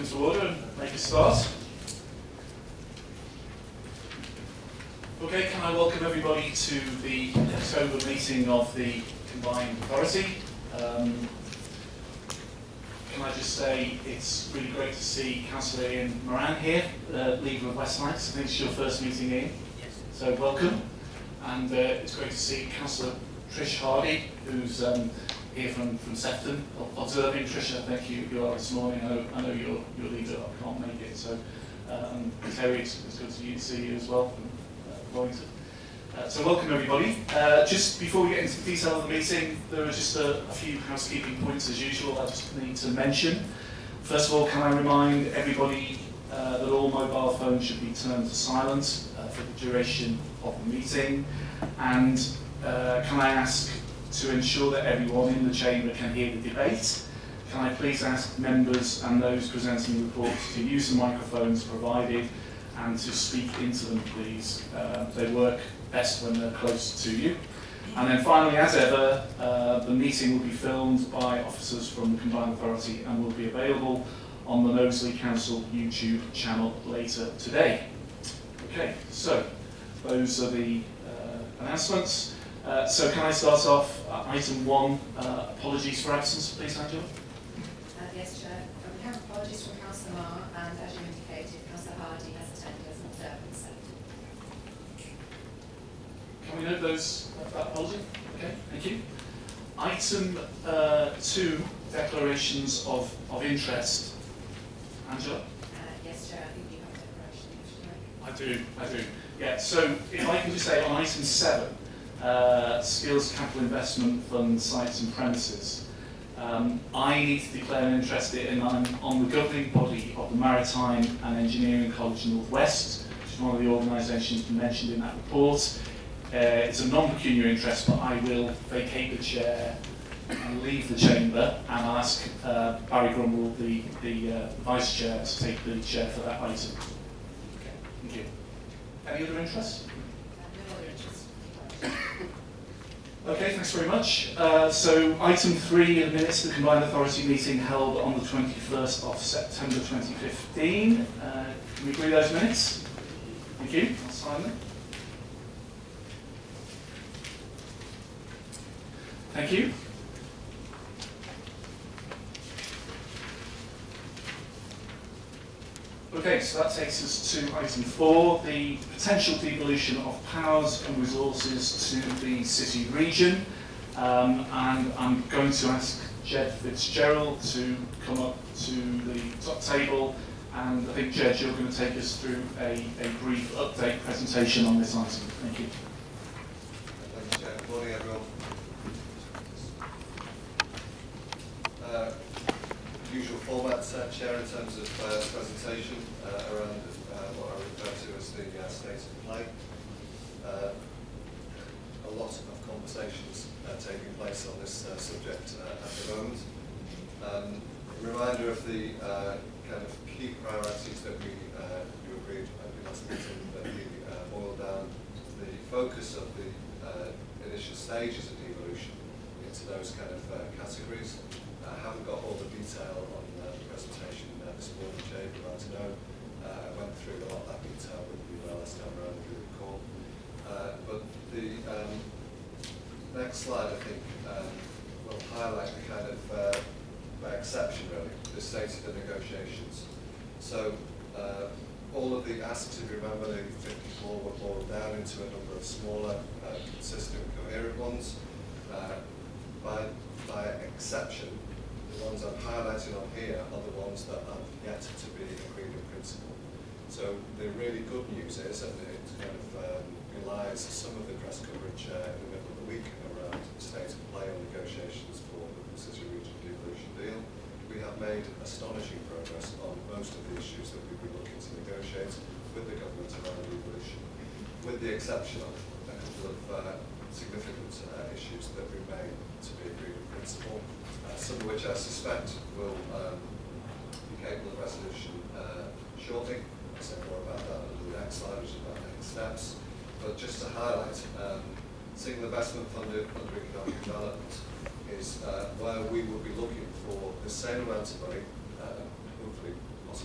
come to order and make a start. Okay, can I welcome everybody to the October meeting of the Combined Authority. Can I just say it's really great to see Councillor Moran here, Leader of West Lancs. I think it's your first meeting in. Yes. So welcome. And it's great to see Councillor Trish Hardy, who's here from Sefton, observing. Trish, I think you are this morning. I know your leader can't make it. So Terry, it's good to see you as well from Wellington. So welcome everybody. Just before we get into the detail of the meeting, there are just a few housekeeping points as usual I just need to mention. First of all, can I remind everybody that all mobile phones should be turned to silent for the duration of the meeting, and can I ask to ensure that everyone in the chamber can hear the debate? Can I please ask members and those presenting reports to use the microphones provided and to speak into them, please. They work best when they're close to you. And then finally, as ever, the meeting will be filmed by officers from the Combined Authority and will be available on the Knowsley Council YouTube channel later today. Okay, so those are the announcements. So can I start off item 1, apologies for absence, please, Angela? Yes, Chair. We have apologies from Councillor Marr, and as you indicated, Councillor Hardy has attended as an observer. Can we note those, that apology? Okay, thank you. Item 2, declarations of interest. Angela? Yes, Chair, I think you have a declaration you wish to make. I do. Yeah, so if I can just say on item 7, Skills Capital Investment Fund sites and premises, I need to declare an interest in, I'm on the governing body of the Maritime and Engineering College North West, which is one of the organisations mentioned in that report. It's a non-pecuniary interest, but I will vacate the chair and leave the chamber, and I'll ask Barrie Grunewald, the vice chair, to take the chair for that item. Okay, thank you. Any other interests? No other interests. Okay, thanks very much. So item 3 in the minutes of the Combined Authority meeting held on the 21st of September 2015. Can we agree those minutes? Thank you. I'll sign them. Thank you. Okay, so that takes us to item 4, the potential devolution of powers and resources to the city region. And I'm going to ask Jed Fitzgerald to come up to the top table. And I think, Jed, you're going to take us through a brief update presentation on this item. Thank you. Thanks, Chair. Good morning, everyone. Usual format, Chair, in terms of presentation around what I refer to as the state of play. A lot of conversations taking place on this subject at the moment. A reminder of the kind of key priorities that you agreed at the last meeting, that we boiled down the focus of the initial stages of devolution into those kind of categories. I haven't got all the detail on the presentation this morning, Jay, but I'd like to know. I went through a lot of that detail with you last time around, if you recall. But the next slide, I think, will highlight the kind of, by exception really, the state of the negotiations. So all of the asks, if you remember, the 54 were boiled down into a number of smaller, consistent, coherent ones. By exception, the ones I'm highlighting on here are the ones that have yet to be agreed in principle. So the really good news is, and it kind of belies some of the press coverage in the middle of the week around the state of play on negotiations for the City Region devolution deal, we have made astonishing progress on most of the issues that we've been looking to negotiate with the government around devolution, with the exception of a couple of significant issues that remain to be agreed in principle, some of which I suspect will be capable of resolution shortly. I'll say more about that under the next slide, which is about next steps. But just to highlight, single investment fund under economic development is where we will be looking for the same amount of money, hopefully possibly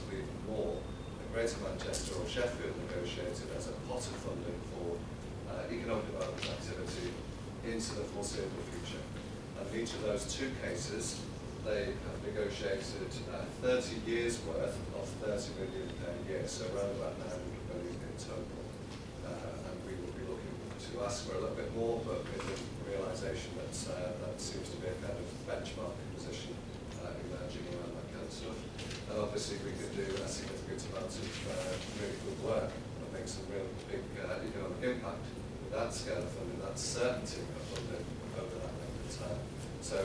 Greater Manchester or Sheffield negotiated as a pot of funding for economic development activity into the foreseeable future. And in each of those two cases, they have negotiated 30 years worth of 30 million per year, so around about 900 million in total. And we will be looking to ask for a little bit more, but with the realisation that that seems to be a kind of benchmark position emerging around that kind of stuff. And obviously we could do a significant amount of really good work and make some real big economic impact with that scale of funding, that certainty of funding over that length of time. So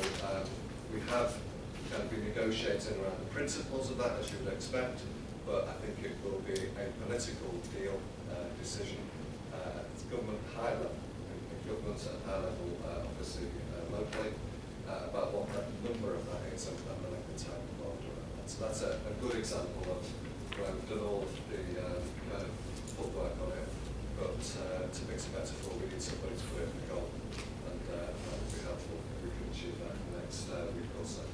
we have kind of been negotiating around the principles of that, as you would expect, but I think it will be a political deal decision at government high level, in government at high level, obviously locally, about what that number of that is and the length of time involved around that. So that's a good example of where we've done all of the kind of footwork on it, but to mix a metaphor, we need somebody to put it in the goal, and that would be helpful if we can achieve that in the next week or so.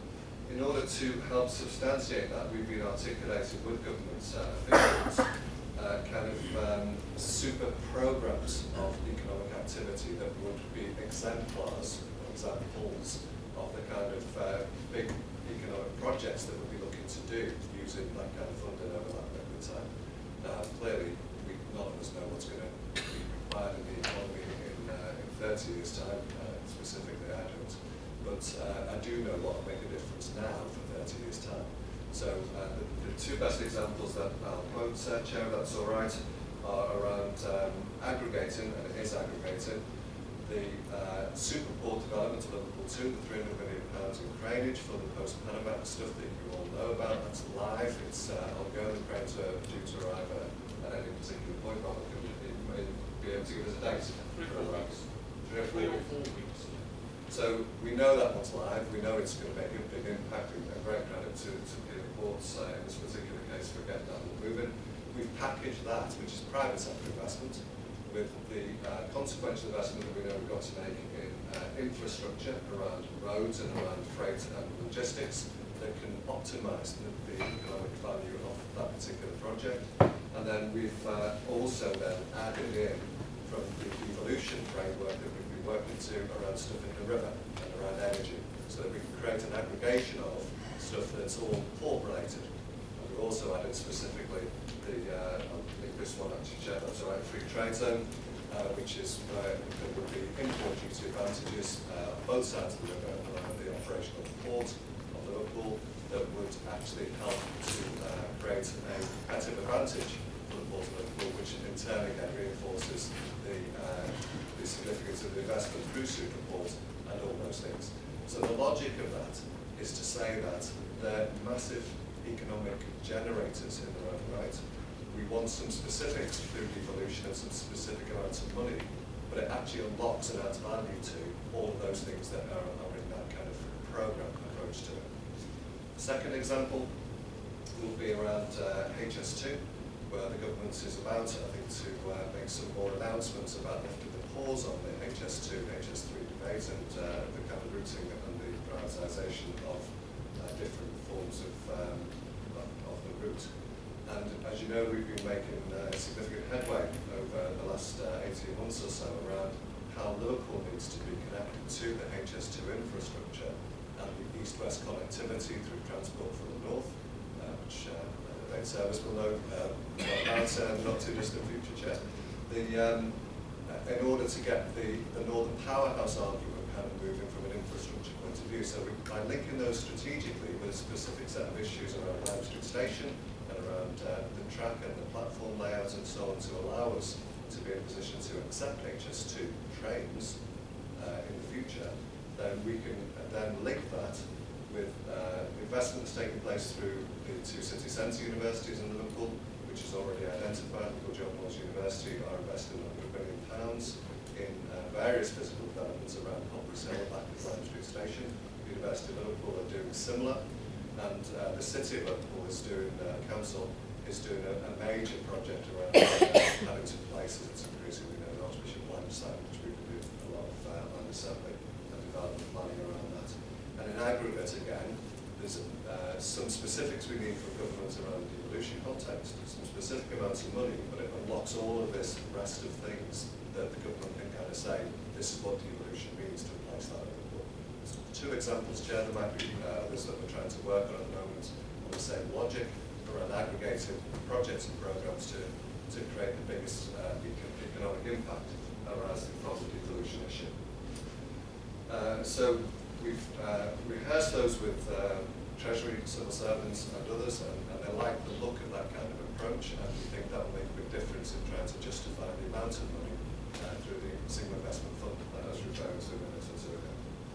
In order to help substantiate that, we've been articulating with government officials kind of super programs of economic activity that would be exemplars, examples of the kind of big economic projects that we'll be looking to do using that kind of funding over that length of time. Now, clearly, none of us know what's going to be required in the economy in 30 years' time, specifically I don't. But I do know what will make a difference now for 30 years' time. So the two best examples that I'll quote, Chair, if that's all right, are around aggregating, and it is aggregating, the Superport development of Liverpool 2, the £300 million in craneage for the post-Panama stuff that you all know about. That's live, it's ongoing, the cranes are due to arrive at any particular point. Robert, you may be able to give us a date? 3 or 4 weeks. 3 or 4 weeks. 4 weeks. So we know that one's live, we know it's going to make a big impact, and a great credit to Cllr Ports in this particular case for getting that one moving. We've packaged that, which is private sector investment, with the consequential investment that we know we've got to make in infrastructure around roads and around freight and logistics that can optimise the economic value of that particular project. And then we've also then added in from the Devolution framework that we've been working to around stuff in the river and around energy, so that we can create an aggregation of stuff that's all port related. And we've also added specifically the, I'll link this one actually, Chair, that's all right, free trade zone, which is where there would be import duty advantages on both sides of the river around the operational port of Liverpool that would actually help to create a competitive advantage for the port of Liverpool, which in turn again reinforces the significance of the investment through Superport and all those things. So the logic of that is to say that they're massive economic generators in their own right. We want some specifics through devolution and some specific amounts of money, but it actually unlocks and adds value to all of those things that are in that kind of program approach to it. Second example will be around HS2, where the government is about, I think, to make some more announcements about lifting the pause on the HS2 and HS3 debate and the kind of routing and the prioritisation of different forms of the route. And as you know, we've been making significant headway over the last 18 months or so around how Liverpool needs to be connected to the HS2 infrastructure and the east-west connectivity through transport from the north, which the main service will know about not too distant future, Chair. In order to get the Northern Powerhouse argument kind of moving from an infrastructure point of view, so by linking those strategically with a specific set of issues around Lime Street Station and around the track and the platform layout and so on to allow us to be in a position to accept HS2 trains in the future, then we can then link that with investments taking place through the two city centre universities in Liverpool, which is already identified. John Moores University are investing £100 million in various physical developments around Poplar's Hill, back at Lime Street Station. The University of Liverpool are doing similar, and the City of Liverpool is doing, Council is doing a major project around Paddington Place, as it's increasingly known, Archbishop Land site, which we can do a lot of land assembly and development planning around that. And in aggregate again, there's some specifics we need from government around the devolution context, some specific amounts of money, but it unlocks all of this rest of things that the government can kind of say, this is what devolution means to replace that overboard. So 2 examples, Chair, there might be others that we're trying to work on at the moment on the same logic around aggregating projects and programs to create the biggest economic impact arising from the devolution issue. So we've rehearsed those with Treasury, civil servants and others, and they like the look of that kind of approach, and we think that will make a big difference in trying to justify the amount of money through the single investment fund that I was referring to a minute or 2 ago.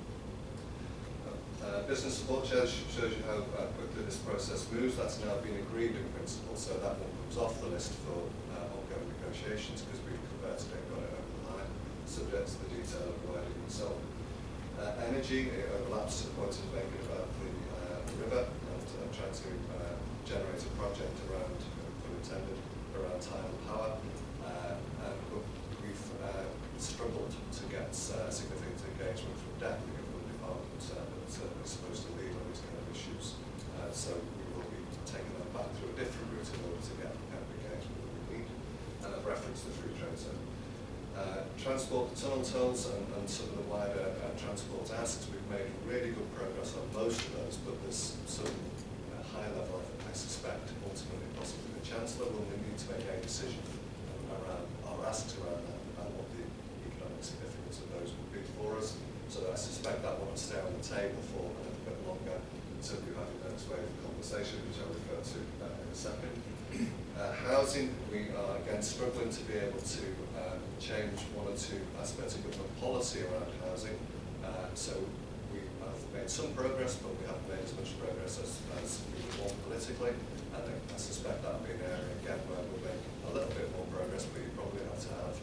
Business support shows you how quickly this process moves. That's now been agreed in principle, so that one comes off the list for ongoing negotiations because we've converted it and got it over the line, subject to the detail of providing and so on. Energy, it overlaps to the point of making about the river and trying to generate a project around, pun intended, around tidal power. And we've struggled to get significant engagement from DEC, the government department that's supposed to lead on these kind of issues. So we will be taking that back through a different route in order to get the kind of engagement that we need. And I've referenced the free trade zone. Transport, the tunnel tolls and some of the wider transport asks, we've made really good progress on most of those, but there's some high level, I suspect, ultimately possibly the Chancellor will need to make a decision around our asks around that, about what the economic significance of those would be for us. So I suspect that will stay on the table for a little bit longer until we have the next wave of conversation, which I'll refer to in a second. Housing, we are again struggling to be able to change 1 or 2 aspects of government policy around housing. So we have made some progress, but we haven't made as much progress as we would want politically. And I suspect that will be an area again where we'll make a little bit more progress, but you probably have to have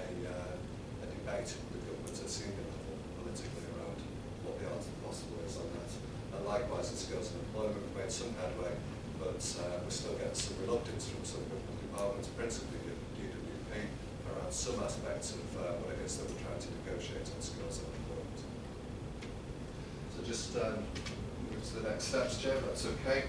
a debate with government at senior level politically around what the art of the possible is on that. And likewise in skills and employment, we've made some headway, but we're still getting some reluctance from some government departments, principally the DWP, around some aspects of what it is that we're trying to negotiate on skills and employment. So just move to the next steps, Chair, that's okay.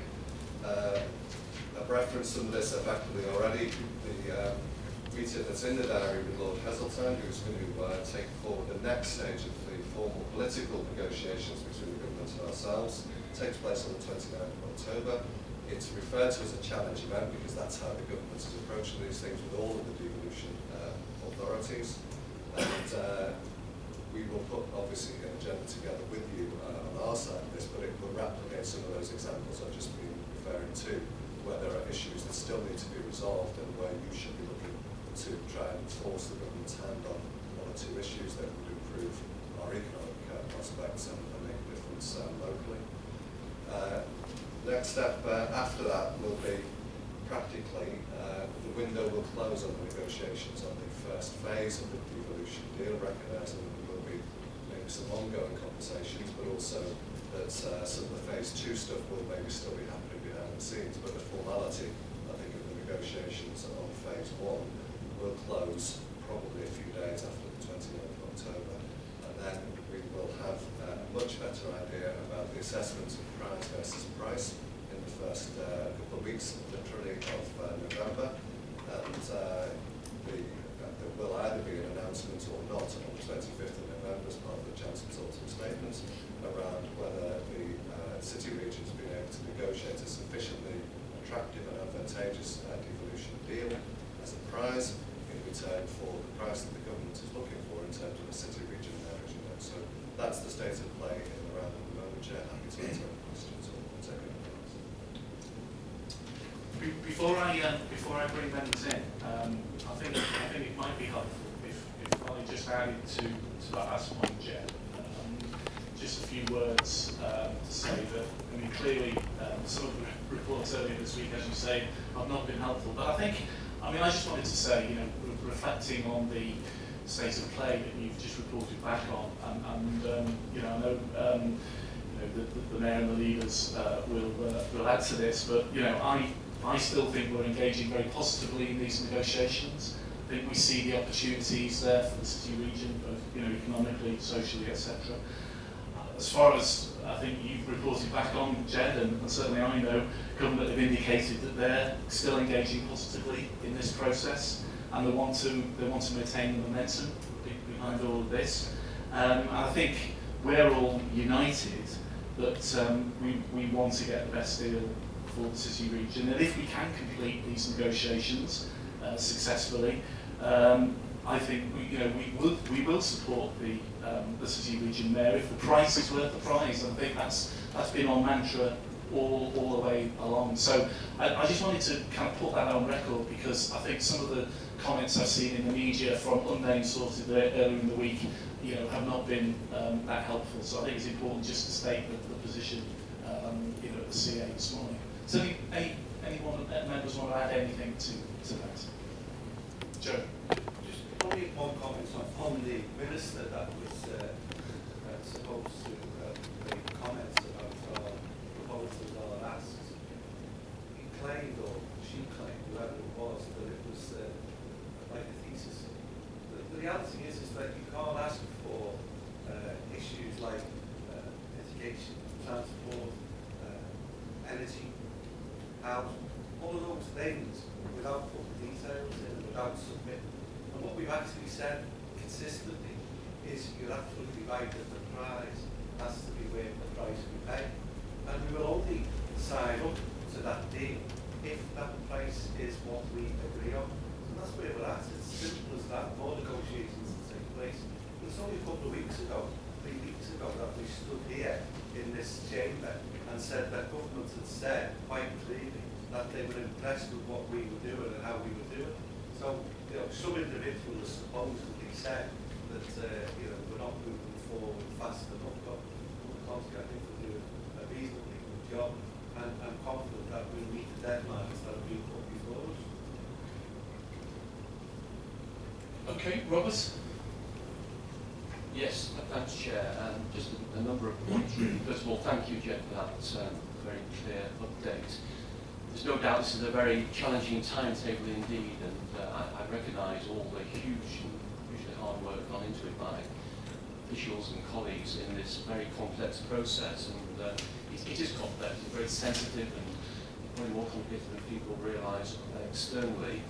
I've referenced some of this effectively already. The meeting that's in the diary with Lord Heseltine, who's going to take forward the next stage of the formal political negotiations between the government and ourselves, takes place on the 29th of October. It's referred to as a challenge event because that's how the government is approaching these things with all of the devolution authorities. And we will put, obviously, an agenda together with you on our side of this, but it will replicate some of those examples I've just been referring to, where there are issues that still need to be resolved and where you should be looking to try and force the government's hand on 1 or 2 issues that would improve our economic prospects and make a difference locally. Next step after that will be practically the window will close on the negotiations on the first phase of the devolution deal, recognising that there will be maybe some ongoing conversations, but also that some of the phase 2 stuff will maybe still be happening behind the scenes, but the formality, I think, of the negotiations on phase 1 will close probably a few days after the 29th of October, and then we will have a much better idea about the assessment of price versus price in the first couple of weeks, literally, of November, and there will either be an announcement or not on the 25th of November as part of the Chancellor's autumn statement around whether the city region has been able to negotiate a sufficiently attractive and advantageous devolution deal as a prize in return for the price that the government is looking for in terms of a city region energy net. So that's the state of play in the round at the moment, Chair. Happy to answer any questions or take any comments. Before I bring members in, I think it might be helpful if I just added to that last point, Chair. Just a few words to say that, I mean, clearly some of the reports earlier this week, as you say, have not been helpful. But I just wanted to say, you know, reflecting on the state of play that you've just reported back on, and you know, I know the Mayor and the leaders will add to this, but you know, I still think we're engaging very positively in these negotiations. I think we see the opportunities there for the city region, both, you know, economically, socially, etc. as far as I think you've reported back on, Jed, and certainly I know, government have indicated that they're still engaging positively in this process, and they want to maintain the momentum behind all of this. And I think we're all united that we want to get the best deal for the city region, and if we can complete these negotiations successfully, I think we will support the city region mayor if the price is worth the price. I think that's been our mantra all the way along. So I just wanted to kind of put that on record, because I think some of the comments I've seen in the media from unnamed sources earlier in the week, have not been that helpful. So I think it's important just to state the position, at the CA this morning. So anyone members want to add anything to that? Joe. Just only one comment on the minister that was supposed to make comments about our proposals or asks. He claimed, or she claimed, whoever it was, that it was like a thesis. The reality is that you can't ask for issues like education, transport, energy, housing, all of those things without putting details in and without submitting. And what we've actually said consistently is you're absolutely right that the price has to be worth the price we pay. And we will only sign up to that deal if that price is what we agree on. And that's where we're at. It's simple as that. More negotiations to take place. But it's only a couple of weeks ago, 3 weeks ago, that we stood here in this chamber and said that government had said quite clearly that they were impressed with what we were doing and how we were doing. So, some individuals supposedly said that we're not moving forward fast enough, but I think we're doing a reasonably good job, and I'm confident that we'll meet the deadlines that have been put before us. Okay, Robert. Yes, thanks, Chair. Just a number of points, really. First of all, thank you, Jeff, for that very clear update. There's no doubt this is a very challenging timetable indeed, and I recognise all the huge and hugely hard work gone into it by officials and colleagues in this very complex process. And it is complex, it's very sensitive, and probably more complicated than people realise externally.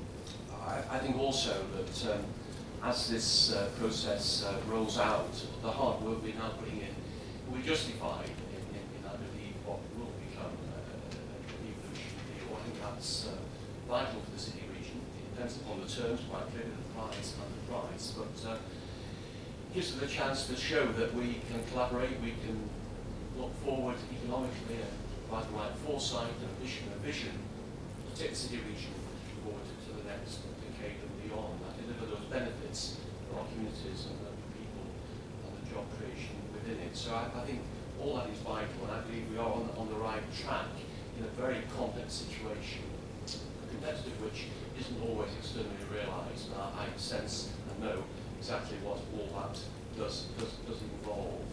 I think also that as this process rolls out, the hard work we're now putting in will be justified in I believe, what will become an evolution deal. I think that's vital for the city region. It depends upon the terms, quite clearly, the price and the price, but it gives us the chance to show that we can collaborate, we can look forward economically and provide the right foresight and ambition and vision to take the city region forward to the next decade and beyond, and deliver those benefits for our communities and the people and the job creation within it. So I think all that is vital, and I believe we are on the right track in a very complex situation, the complexity of which isn't always externally realised. I sense and know exactly what all that does involve.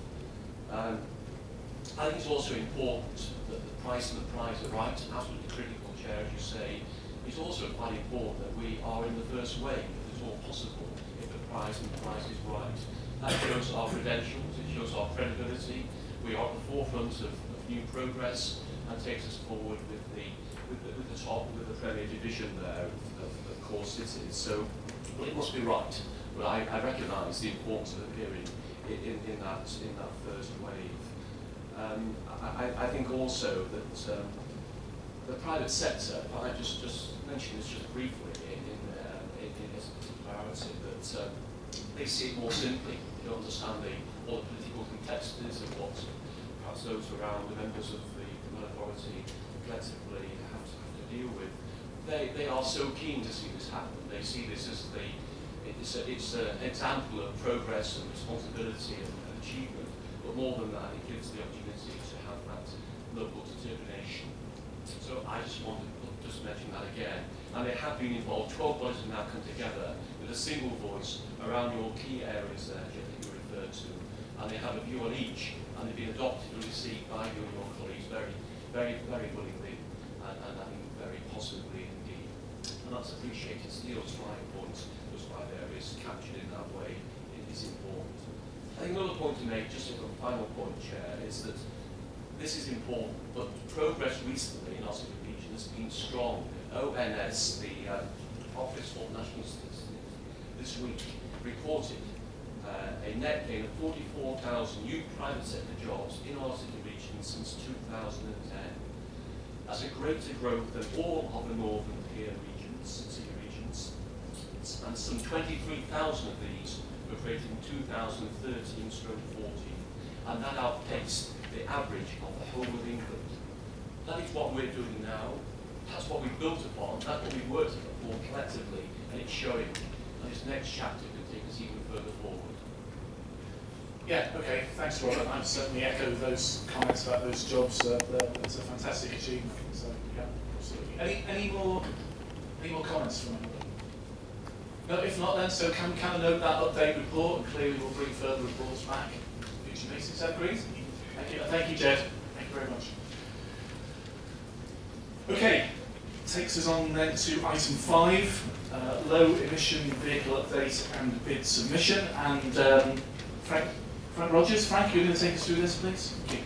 I think it's also important that the price and the prize are right, absolutely critical, Chair, as you say. It's also quite important that we are in the first wave, if it's all possible, if the price and the price is right. That shows our credentials, it shows our credibility. We are at the forefront of new progress and takes us forward with the Premier division there of core cities. So it must be right. But I recognise the importance of appearing in that first wave. I think also that the private sector, I just mentioned this just briefly in its priority, that they see it more simply. They don't understand all the political complexities of what perhaps those around the members of the authority collectively have to deal with. They are so keen to see this happen. They see this as it's an example of progress and responsibility and achievement, but more than that, it gives the opportunity to have that local determination. So I just wanted to mention that again. And they have been involved, 12 bodies have now come together with a single voice around your key areas there, Jeff, that you referred to. And they have a view on each, and they've been adopted and received by you and your colleagues very, very, very willingly, and I think very positively indeed. And that's appreciated. Steele's 5 points, those 5 areas captured in that way, it is important. I think another point to make, just as a final point, Chair, is that this is important, but progress recently in our city region has been strong. ONS, the Office for National Statistics, this week reported a net gain of 44,000 new private sector jobs in our city region since 2010. That's a greater growth than all of the northern peer regions, city regions, and some 23,000 of these were created in 2013/14, and that outpaced the average of the whole of England. That is what we're doing now. That's what we built upon. That's what we worked for collectively, and it's showing. And this next chapter can take us even further forward. Yeah, okay, thanks, Robert. I certainly echo those comments about those jobs. It's a fantastic achievement. So, yeah, absolutely. Any more comments from anybody? No, if not, then so can I note that update report, and clearly we'll bring further reports back in future meetings. Is that agreed? Thank you, Jed. Thank you very much. Okay, takes us on then to item 5, low emission vehicle update and bid submission. And Frank Rogers, Frank, you're going to take us through this, please? Thank you.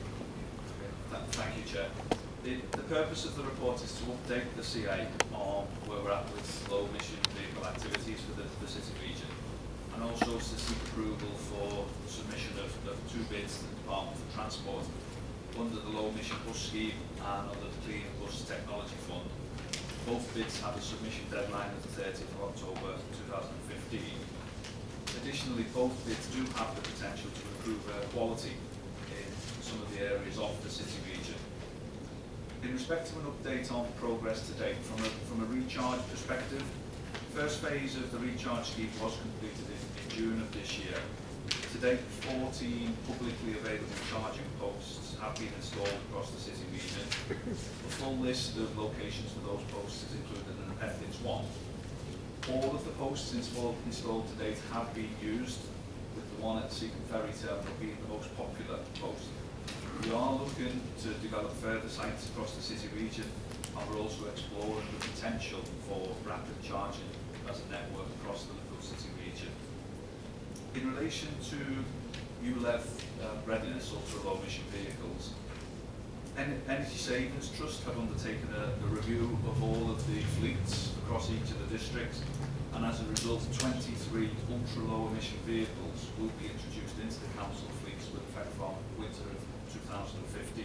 Thank you, Chair. The purpose of the report is to update the CA on where we're at with low emission vehicle activities for the city region, and also to seek approval for submission of 2 bids to the Department for Transport under the low emission bus scheme and under the Clean Bus Technology Fund. Both bids have a submission deadline of the 30th of October 2015. Additionally, both bids do have the potential to improve quality in some of the areas of the city region. In respect of an update on progress to date, from a recharge perspective, the first phase of the recharge scheme was completed in June of this year. To date, 14 publicly available charging posts have been installed across the city region. A full list of locations for those posts is included in Appendix 1. All of the posts installed to date have been used, with the one at Seacombe Ferry Terminal being the most popular post. We are looking to develop further sites across the city region, and we're also exploring the potential for rapid charging as a network across the Liverpool City region. In relation to ULEV readiness, ultra-low emission vehicles, Energy Savings Trust have undertaken a review of all of the fleets across each of the districts, and as a result, 23 ultra-low emission vehicles will be introduced into the council fleets with effect from winter of 2015.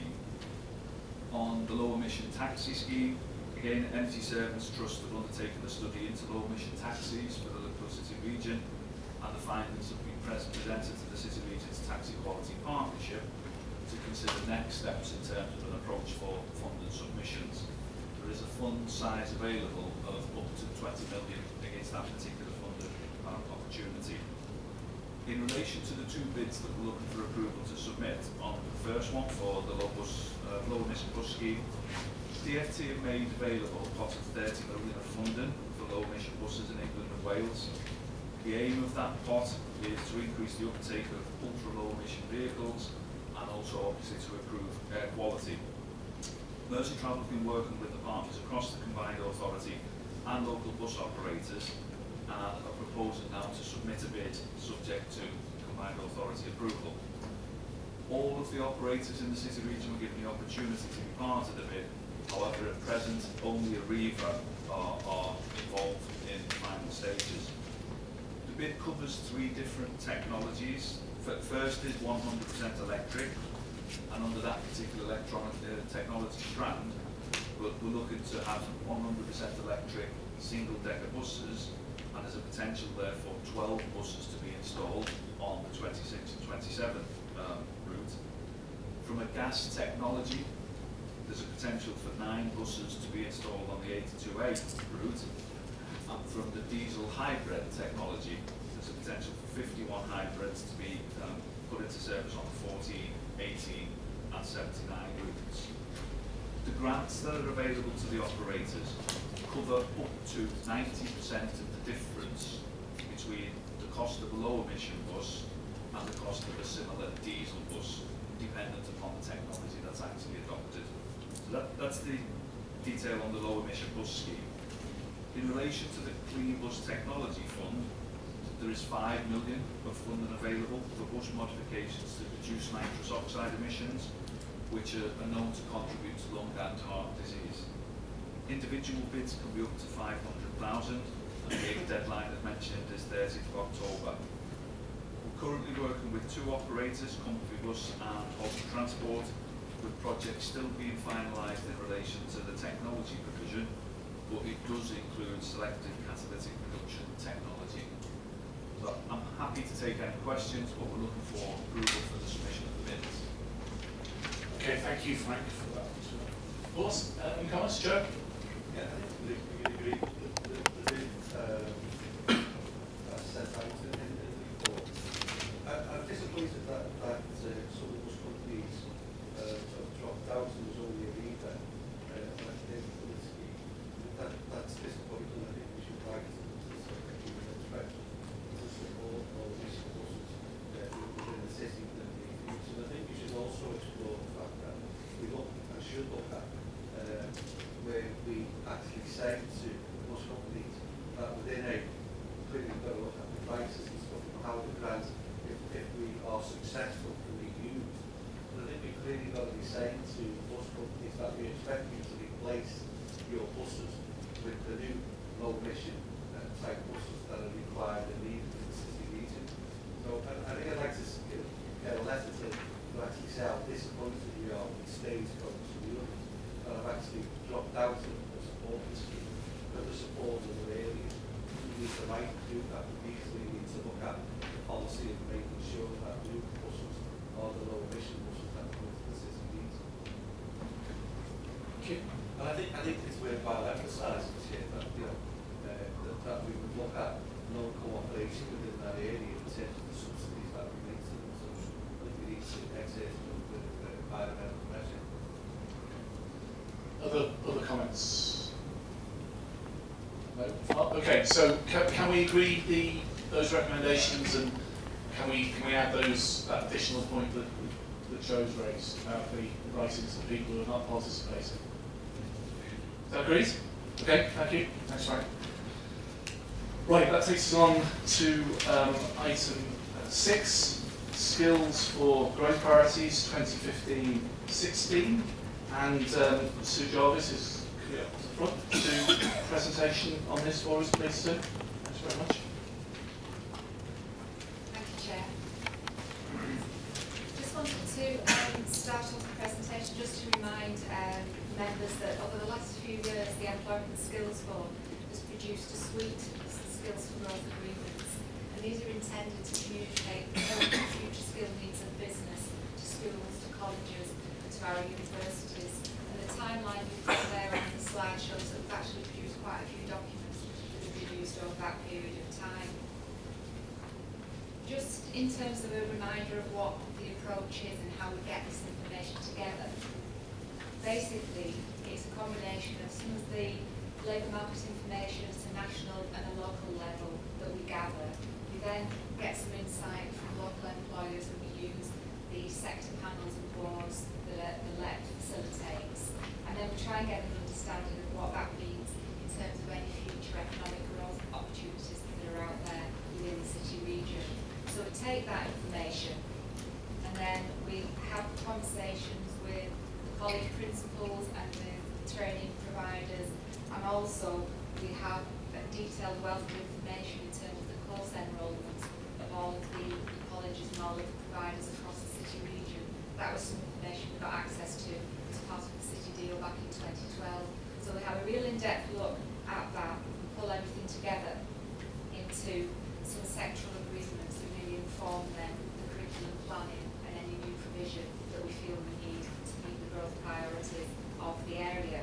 On the low emission taxi scheme, again, Energy Savings Trust have undertaken a study into low emission taxis for the Liverpool City region, and the findings have been presented to the City Region's Taxi Quality Partnership to consider next steps in terms of an approach for funding submissions. There is a fund size available of up to 20 million against that particular funded opportunity. In relation to the 2 bids that we're looking for approval to submit, on the first one for the low emission bus scheme, DFT have made available a pot of 30 million of funding for low emission buses in England and Wales. The aim of that pot is to increase the uptake of ultra low emission vehicles and also obviously to improve air quality. Merseytravel have been working with the partners across the combined authority and local bus operators and are proposing now to submit a bid subject to combined authority approval. All of the operators in the city region were given the opportunity to be part of the bid. However, at present, only Arriva are involved in the final stages. The bid covers 3 different technologies. First is 100% electric, and under that particular electronic technology strand, we're looking to have 100% electric single-decker buses, and there's a potential there for 12 buses to be installed on the 26 and 27 route. From a gas technology, there's a potential for 9 buses to be installed on the 82A route, and from the diesel hybrid technology, there's a potential for 51 hybrids to be put into service on the 14, 18 and 79 routes. The grants that are available to the operators cover up to 90% of the difference between the cost of a low emission bus and the cost of a similar diesel bus, dependent upon the technology that's actually adopted. So that's the detail on the low emission bus scheme. In relation to the Clean Bus Technology Fund, there is 5 million of funding available for bus modifications to reduce nitrous oxide emissions, which are known to contribute to lung and heart disease. Individual bids can be up to 500,000, and the deadline as mentioned is 30th of October. We're currently working with 2 operators, Comfy Bus and Hough Transport, with projects still being finalised in relation to the technology provision, but it does include selective catalytic reduction technology. So I'm happy to take any questions, but we're looking for approval for the submission of the bids. Okay, thank you, Frank, for that. Thoughts? Any comments, Joe? Yeah, I think we agree the bid set out in the report. I'm disappointed that some of those companies sort of dropped out and was only a leader. I think that's disappointing. I think we should write to expect to support all these buses within the city within the future. And I think we should also explore the fact that we look and should look at where we actually say to bus companies that within a clearly we've got to look at the prices and stuff and how the grants, if we are successful, can be used. But I think we clearly got to be saying to bus companies that we expect you to replace your buses with the new low emission type buses that are required and needed in the city region. So I think I'd like to get a letter to actually say how disappointed we are with Stagecoach and the others that have actually dropped out of the support scheme because the support in the area. We need the right to do that. We need to look at the policy of making sure that new buses are the low emission buses that come into the city needs. Okay. And I think it's worthwhile emphasising here that that we would look at non-cooperation within that area in terms of the subsidies that we make to them. So I think we need to exert the environmental measure. Other comments? No? Okay, so can we agree those recommendations, and can we add that additional point that Joe's raised about the writing to the people who are not participating? Is that agreed? Okay, thank you. Thanks, Frank. Right, that takes us on to item 6, skills for growth priorities 2015-16, and Sue Jarvis is up to the front to do a presentation on this for us, please, Sue. Thanks very much. Thank you, Chair. Just wanted to start off the presentation just to remind members that over the last few years the Employment and Skills Board has produced a suite of skills for growth agreements, and these are intended to communicate the current and future skill needs of business to schools, to colleges, and to our universities. And the timeline we've got there on the slide shows that we've actually produced quite a few documents that have been used over that period of time. Just in terms of a reminder of what the approach is and how we get this information together, basically it's a combination of some of the labour market information at a national and a local level that we gather. We then get some insight from local employers, and we use the sector panels and boards that the LEP facilitates. And then we try and get an understanding of what that means in terms of any future economic growth opportunities that are out there within the city region. So we take that information and then we have conversations with the college principals and with training providers, and also we have a detailed wealth of information in terms of the course enrolments of all of the colleges and all of the providers across the city region. That was some information we got access to as part of the city deal back in 2012. So we have a real in-depth look at that, and pull everything together into some sectoral agreements that really inform then the curriculum planning and any new provision that we feel we need to meet the growth priorities of the area.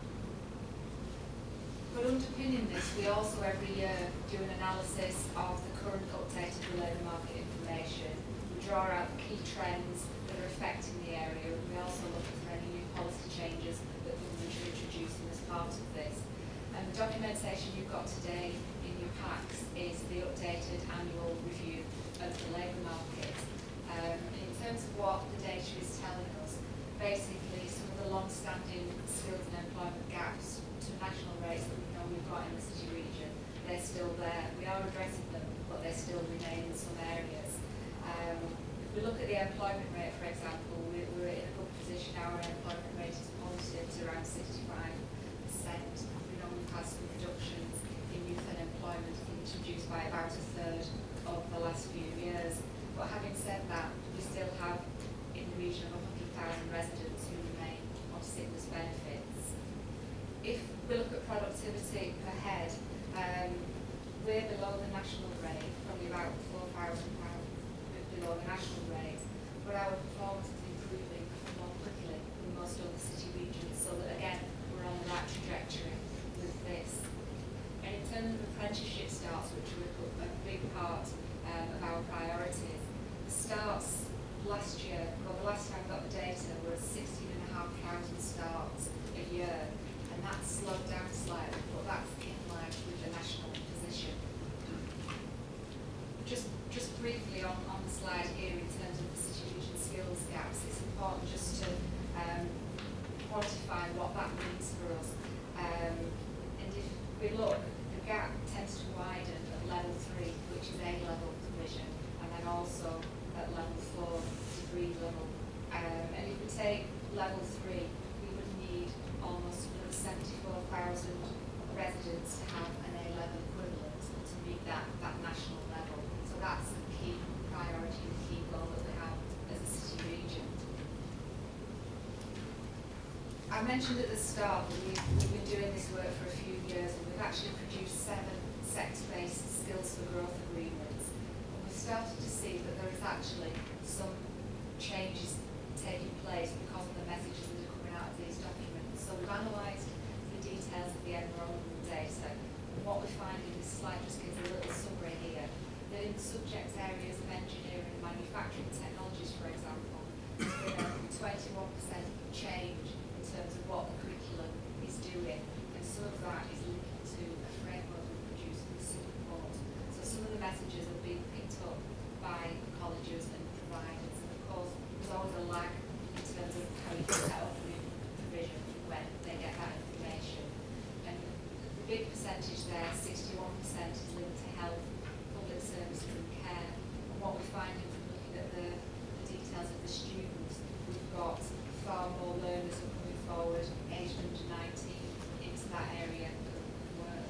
But underpinning this, we also every year do an analysis of the current updated labour market information. We draw out the key trends that are affecting the area, and we also look for any new policy changes that government are introducing as part of this. And the documentation you've got today in your packs is the updated annual review of the labour market. In terms of what the data is telling us, basically some of the long-standing skills and employment gaps to national rates that we know we've got in the city region, they're still there. We are addressing them, but they're still national rates, but our performance is improving more quickly than most other city regions, so that again, we're on the right trajectory with this. And in terms of apprenticeship starts, which were a big part of our priorities, the starts last year, well, the last time I got the data was 16,500 starts a year, and that's slowed down slightly, but that's in line with the national position. Just briefly on the slide here in terms of the city region skills gaps, it's important just to quantify what that means for us. And if we look, the gap tends to widen at level 3, which is A-level provision, and then also at level 4, degree level. And if we take level 3, we would need almost another 74,000 residents to have an A-level equivalent to meet that national level. So that's the key priority, the key goal that we have as a city region. I mentioned at the start that we've been doing this work for a few years, and we've actually produced 7 sector-based skills for growth agreements. And we've started to see that there is actually some changes taking place because of the messages that are coming out of these documents. So we've analysed the details of the enrolment data, and what we find in this slide just gives a little summary here, that in the subject areas of engineering and manufacturing technologies, for example, there's been a 21% change in terms of what the curriculum is doing, and some of that is linked to a framework we produce with support. So some of the messages are being picked up by colleges and providers, and of course there's always a lag in terms of how you set up the provision when they get that information. And the big percentage there, 61%, is linked to health, public services and care. And what we're finding from looking at the details of the students, we've got far more learners who are coming forward, aged under 19, into that area of work.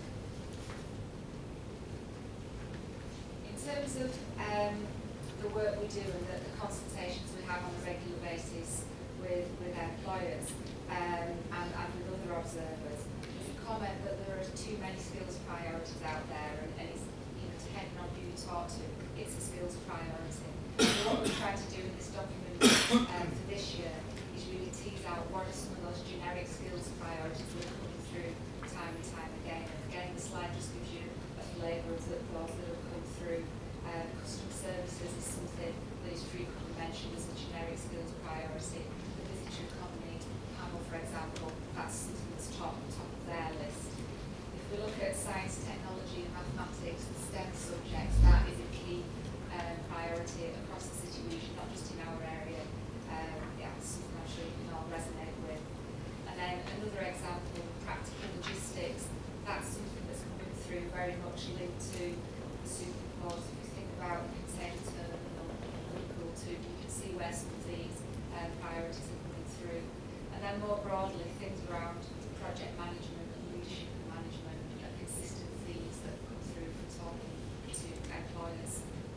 In terms of the work we do and the consultations we have on a regular basis with employers and with other observers, there's a comment that there are too many skills priorities out there, and it's, depending on who you talk to, it's a skills priority. So what we're trying to do in this document for this year is really tease out what are some of those generic skills priorities that are coming through time and time again. And again, the slide just gives you a flavour of those that have come through. Customer services is something that is frequently mentioned as a generic skills priority. The visitor economy panel, for example, that's something that's top of their list. If we look at science, technology and mathematics, the STEM subjects, that is a key priority across the city region, not just in our area. Yeah, it's something I'm sure you can all resonate with. And then another example, practical logistics, that's something that's coming through very much linked to the superport. If you think about the container terminal and Liverpool too, you can see where some of these priorities are coming through. And then more broadly, things around project management and leadership and management are consistent themes that come through from talking to employers.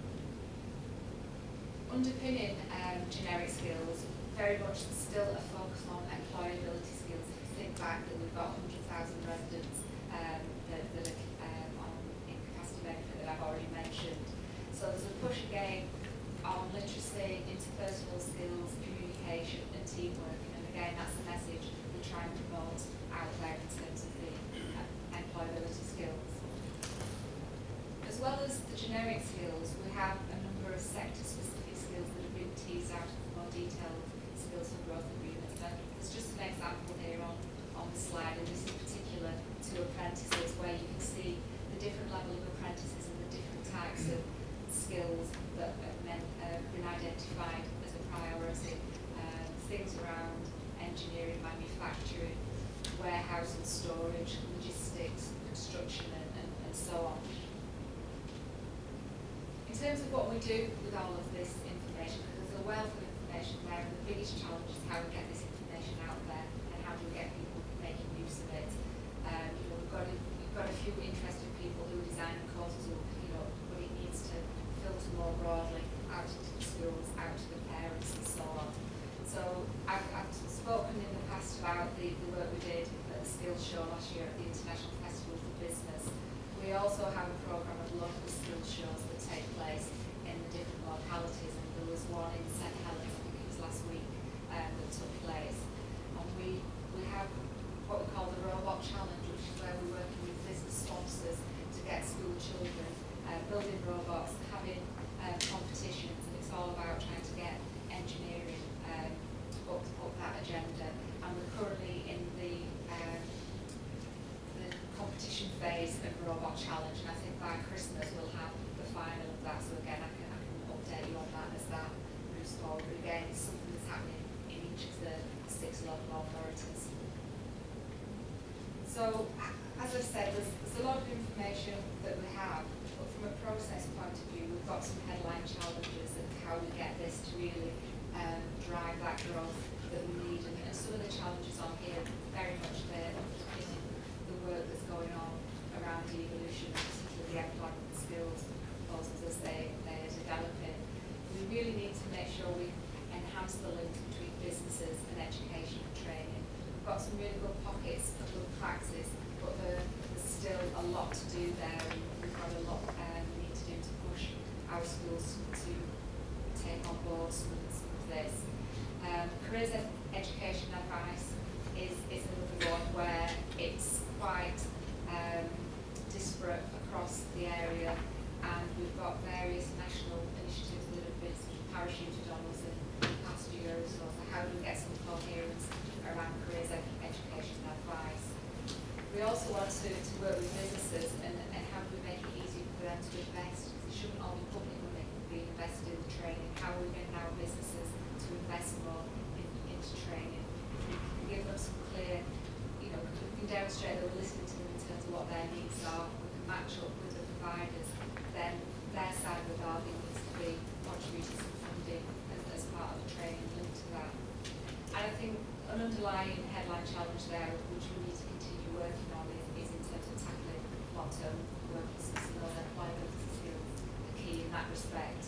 Underpinning generic skills, very much still a focus on employability skills. If you think back that we've got 100,000 residents that are on incapacity benefit that I've already mentioned. So there's a push again on literacy, interpersonal skills, communication and teamwork. And again, that's the message we try and promote out there in terms of the employability skills. As well as the generic skills, we have a number of sector-specific skills that have been teased out of the more detailed skills for growth agreements. And there's just an example here on the slide, and this is particular to apprentices, where you can see the different level of apprentices and the different types of skills that have been identified as a priority. Things around engineering, manufacturing, warehouse and storage, logistics, construction and so on. In terms of what we do with all of this information, because there's a wealth of information there, and the biggest challenge is how we get this information out there and how do we get people making use of it. We've got a few interested people who are designing courses who will pick it up, but it needs to filter more broadly out into the schools, out to the parents and so on. So I've spoken in the past about the work we did at the Skills Show last year at the International Festival for Business. We also have a programme of local skills shows that take place in the different localities, and there was one in St Helens, I think it was last week, that took place. And we have what we call the Robot Challenge, which is where we're working with business sponsors to get school children building robots, having competitions, and it's all about trying to get engineering up that agenda. And we're currently in the competition phase of Robot Challenge, and I think by Christmas we'll have the final of that. So again, I can update you on that as that moves forward. But again, it's something that's happening in each of the 6 local authorities. So, as I said, there's a lot of information that we have, but from a process point of view, we've got some headline challenges of how we get this to really drive that growth that we need. And some of the challenges on here very much there underpinning the work that's going on around devolution, particularly the employment and skills proposals as they are developing. We really need to make sure we enhance the link between businesses and education and training. We've got some really good pockets of good practice, but there's still a lot to do there, and we've got a lot we need to do to push our schools to take on board some of this. Careers education advice is another one where it's quite disparate across the area, and we've got various national initiatives that have been sort of parachuted on us in the past year or so. So how do we get some coherence around careers education advice? We also want to work with businesses and how do we make it easy for them to invest? It shouldn't all be public money being invested in training. How are we getting our businesses to invest more into training? We can give them some clear, we can demonstrate that we're listening to them in terms of what their needs are. We can match up with the providers. Then their side of the bargain needs to be contributing some funding as part of the training linked to that. And I think an underlying headline challenge there, which we need to continue working on, is in terms of tackling long-term workforce and those employability skills are key in that respect.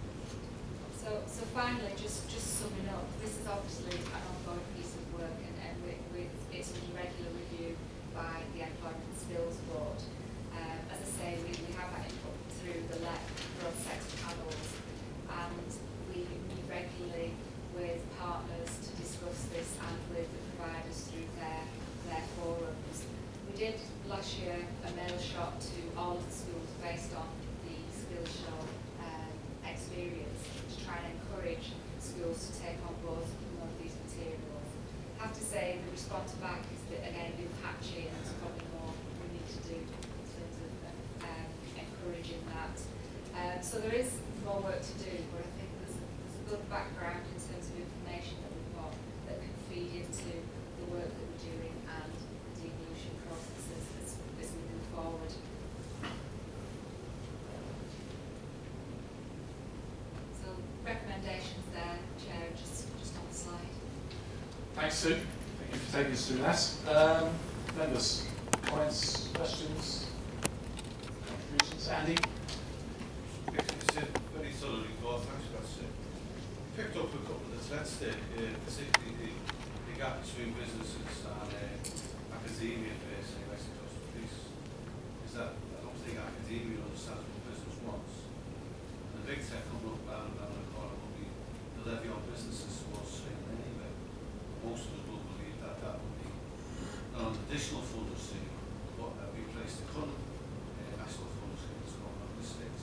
So finally, just summing up, this is obviously an ongoing piece of work, and it's under regular review by the Employment and Skills Board. As I say, we have that input through the growth sector panels, and we meet regularly with partners to discuss this and with the providers through their forums. We did last year a mail shot to all of the schools based on the Skills Show experience to try and encourage schools to take on board some of these materials. I have to say the response back is again a bit patchy, and there's probably more we need to do in terms of encouraging that. So there is more work to do, but I think there's a good background in terms of information that we've got that can feed into the work that we're doing and the devolution processes as we move forward. So recommendations there, Chair, just on the slide. Thanks, Sue. Thank you for taking us through that. Members, comments, questions, contributions? Andy? It's a very thorough report, thanks for that. Picked up a couple of the threats there, particularly the gap between businesses and academia, per se, I suppose. Is that I don't think academia understands what business wants. And the big threat coming up around the corner will be the levy on businesses towards training anyway. Most of us will believe that will be an additional funding stream, but replace the current national funding stream that's going on in the States.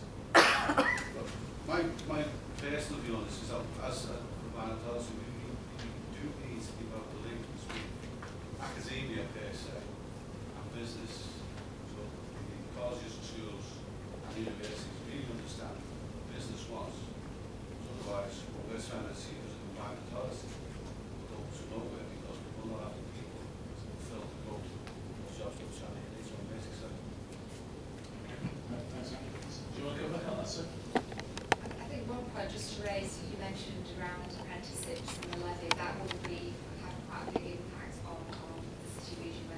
My personal view on this is that as a man we do need to keep out the link between academia per se and business. So the colleges and schools and universities really understand what business wants. So otherwise what we're trying to see is a combined authority will go to nowhere because we will not have the people to fulfill the goal of jobs that we're trying to hit on basic sector. Thanks, Andy. Do you want to go back on that, sir? I think one point just to raise, you mentioned around apprenticeships and the levy, that will have quite a big impact on the city region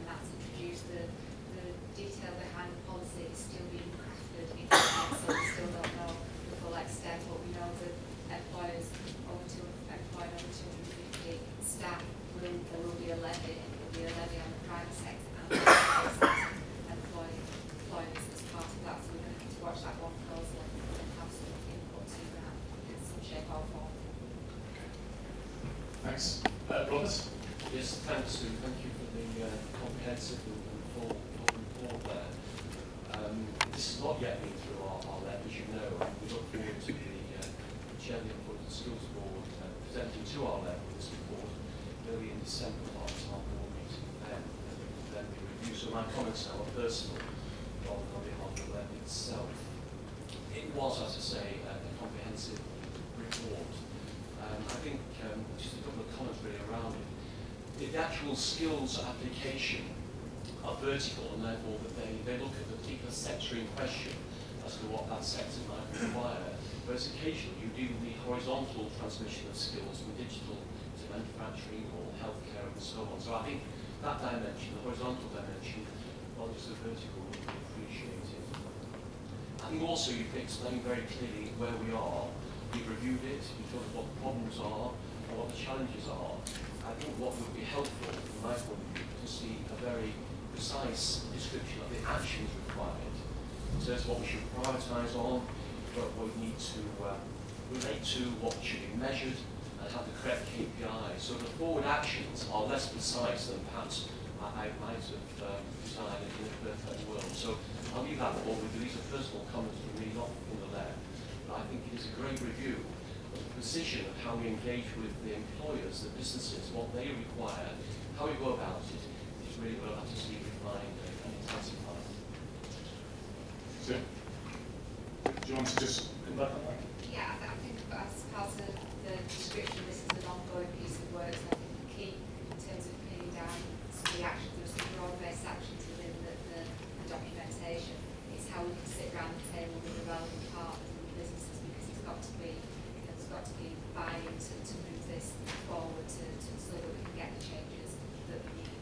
comprehensive and full report there. This has not yet been through our lab, as you know, and we look forward to the Chair of the Input and Skills Board presenting to our lab with this report early in December after our board meeting then we review. So my comments now are personal rather than on behalf of the lab itself. It was, as I say, a comprehensive report. I think just a couple of comments really around it. The actual skills application are vertical, and therefore that they look at the particular sector in question as to what that sector might require. Whereas occasionally you do the horizontal transmission of skills from digital to manufacturing or healthcare and so on. So I think that dimension, the horizontal dimension, not just the vertical, would be appreciated. I think also you've explained very clearly where we are. We've reviewed it, you've told us what the problems are and what the challenges are. I think what would be helpful, from my point of view, to see a very precise description of the actions required. So that's what we should prioritise on, what we need to relate to, what should be measured, and have the correct KPIs. So the forward actions are less precise than perhaps I might have designed in a perfect world. So I'll leave that for with these are personal comments from me, not from the lab. But I think it is a great review of the precision of how we engage with the employers, the businesses, what they require, how we go about it. It's really well have to see refined and intensified. So, do you want to just come back on that? Yeah, I think as part of the description, this is an ongoing piece of work, and I think the key in terms of pinning down some of the actions, there are some broad-based actions within the documentation. It's how we can sit around the table with the relevant partners and the businesses, because it's got to be, there's got to be buy-in to move this forward so that we can get the changes that we need.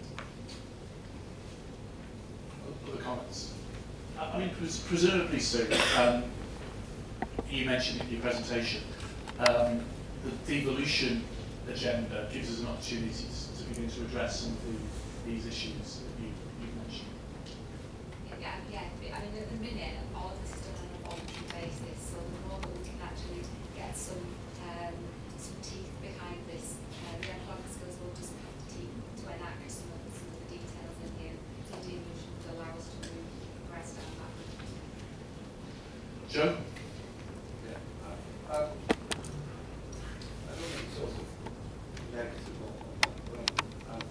Other comments? I mean, presumably, Sue, you mentioned in your presentation, the devolution agenda gives us an opportunity to begin to address some of these issues that you've mentioned. Yeah. I mean, at the minute, all of this is done on a voluntary basis, so the more that we can actually get some teeth behind this, the employment skills board doesn't have to enact some of the details in here. So devolution would allow us to progress down that route. Joe? Yeah. I don't think sort of negative on that, but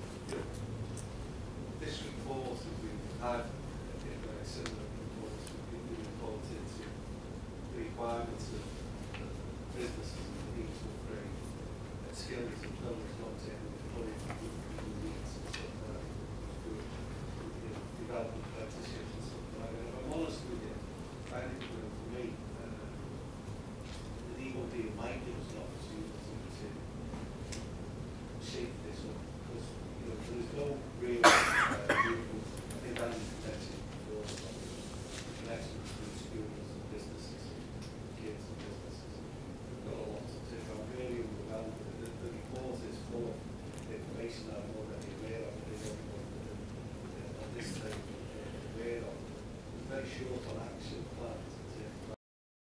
this report that we've had, very similar reports, we've been reported to the requirements of businesses and the need to upgrade skills and buildings not taking the fully needs and stuff like that. Development practitioners and stuff like that. If I'm honest with you, I think for me, the DOD might give us an opportunity to shape this up, because there is no real I think Andy mentioned before about the connection between schools and businesses, kids and businesses. We've got a lot to take on. Really overwhelmed. The report is full of information that I'm already aware of. I think everyone at this stage is aware of. It's very short on action.